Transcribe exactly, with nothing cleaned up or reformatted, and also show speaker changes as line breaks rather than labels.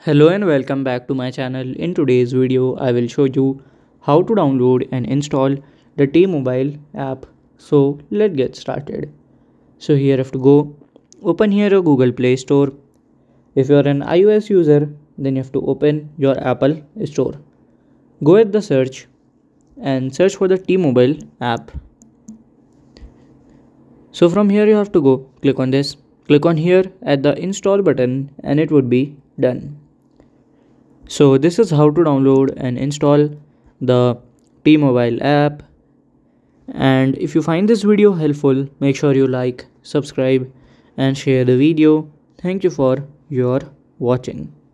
Hello and welcome back to my channel. In today's video, I will show you how to download and install the T-Mobile app. So let's get started. So here you have to go, open here your Google Play Store. If you are an iOS user, then you have to open your Apple Store. Go at the search and search for the T-Mobile app. So from here you have to go, click on this, click on here at the install button and it would be done. So this is how to download and install the T-Mobile app. And if you find this video helpful, make sure you like, subscribe and share the video. Thank you for your watching.